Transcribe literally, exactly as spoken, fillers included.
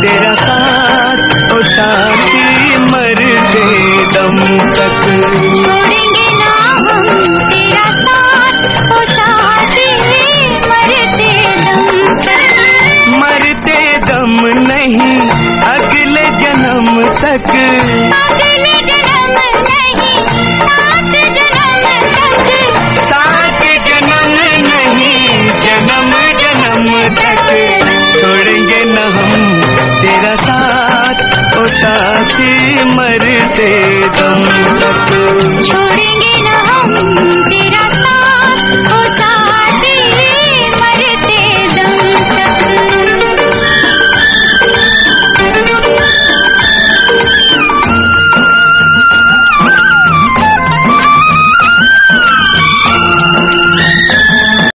तेरा साथ ओ साथी मरते दम तक। छोड़ेंगे ना हम तेरा साथ ओ साथी मरते दम तक। मरते दम नहीं अगले जन्म तक। अगले जन्म नहीं सात जन्म तक। सात जन्म नहीं जन्म जन्म तक। छोड़ेंगे न हम तेरा साथ ओ साथी मरते दम